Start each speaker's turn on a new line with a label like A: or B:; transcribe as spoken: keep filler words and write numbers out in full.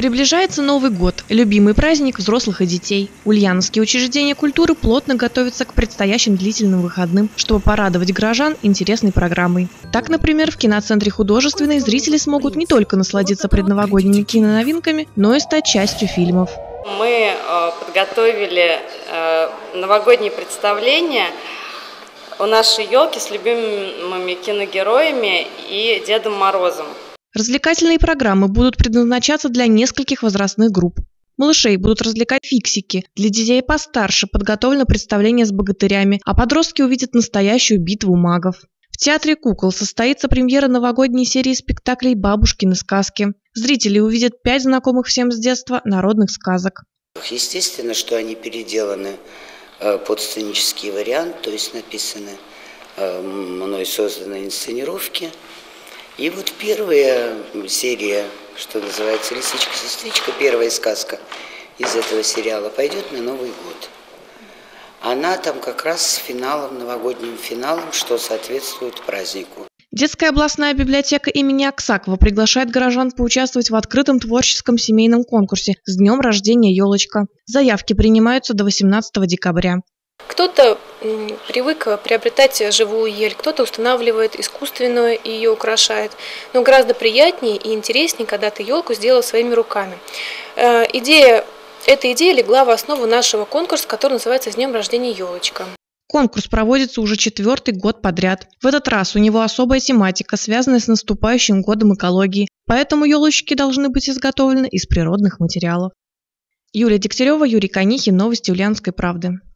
A: Приближается Новый год – любимый праздник взрослых и детей. Ульяновские учреждения культуры плотно готовятся к предстоящим длительным выходным, чтобы порадовать горожан интересной программой. Так, например, в киноцентре «Художественный» зрители смогут не только насладиться предновогодними киноновинками, но и стать частью фильмов.
B: Мы подготовили новогодние представления у нашей елки с любимыми киногероями и Дедом Морозом.
A: Развлекательные программы будут предназначаться для нескольких возрастных групп. Малышей будут развлекать фиксики, для детей постарше подготовлено представление с богатырями, а подростки увидят настоящую битву магов. В театре кукол состоится премьера новогодней серии спектаклей «Бабушкины сказки». Зрители увидят пять знакомых всем с детства народных сказок.
C: Естественно, что они переделаны под сценический вариант, то есть написаны мной созданные инсценировки. И вот первая серия, что называется «Лисичка-сестричка», первая сказка из этого сериала пойдет на Новый год. Она там как раз с финалом, новогодним финалом, что соответствует празднику.
A: Детская областная библиотека имени Аксакова приглашает горожан поучаствовать в открытом творческом семейном конкурсе «С днем рождения, елочка». Заявки принимаются до восемнадцатого декабря.
D: Кто-то привык приобретать живую ель, кто-то устанавливает искусственную и ее украшает. Но гораздо приятнее и интереснее, когда ты елку сделал своими руками. Идея, эта идея легла в основу нашего конкурса, который называется «С днем рождения, елочка».
A: Конкурс проводится уже четвертый год подряд. В этот раз у него особая тематика, связанная с наступающим годом экологии, поэтому елочки должны быть изготовлены из природных материалов. Юлия Дегтярева, Юрий Конихин, новости Ульяновской правды.